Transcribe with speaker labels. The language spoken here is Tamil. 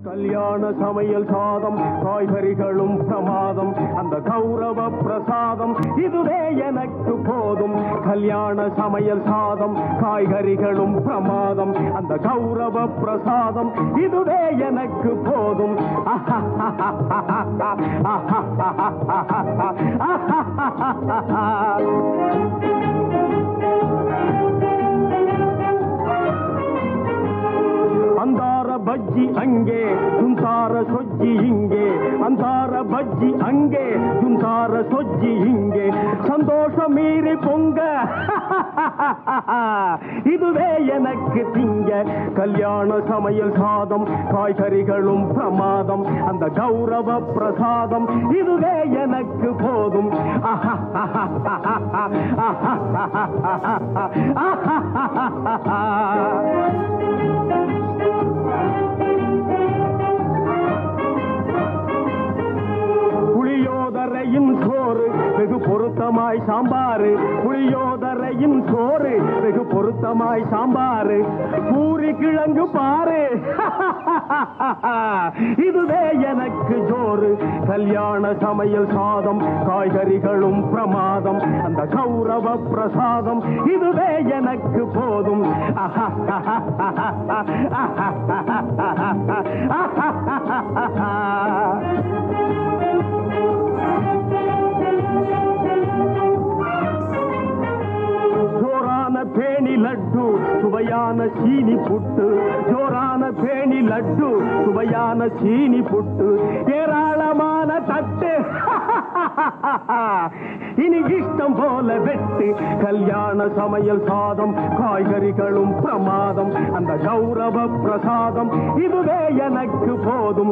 Speaker 1: கல்யாண சமையல் சாதம் காய்கறிகளும் பிரமாதம் அந்த கௌரவ பிரசாதம் இதுவே எனக்கு போதும் கல்யாண சமையல் சாதம் காய்கறிகளும் பிரமாதம் அந்த கௌரவ பிரசாதம் இதுவே எனக்கு போதும் अंदार बज्जी अंगे जुंतार सोज्जी इंगे अंदार बज्जी अंगे जुंतार सोज्जी इंगे संतोष मीरी पोंग இதுவே எனக்கு திங்க கல்யாண சமையல் சாதம் காய்கறிகளும் பிரமாதம் அந்த கௌரவ பிரசாதம் இதுவே எனக்கு போதும் புளியோதரையும் சோறு வெகு பொருத்தமாய் சாம்பாரு புளியோதரையும் சோறு வெகு பொருத்தமாய் சாம்பாரு பூரி கிழங்கு பாரு இதுவே எனக்கு ஜோறு கல்யாண சமையல் சாதம் காய்கறிகளும் பிரமாதம் அந்த கௌரவ பிரசாதம் இதுவே எனக்கு போதும் ஜோரான பேணி லட்டு சுவையான சீனி புட்டு ஜோரான பேணி லட்டு சுவையான சீனி புட்டு ஏராளமான தட்டு இனி இஷ்டம் போல வெட்டு கல்யாண சமையல் சாதம் காய்கறிகளும் பிரமாதம் அந்த கௌரவ பிரசாதம் இதுவே எனக்கு போதும்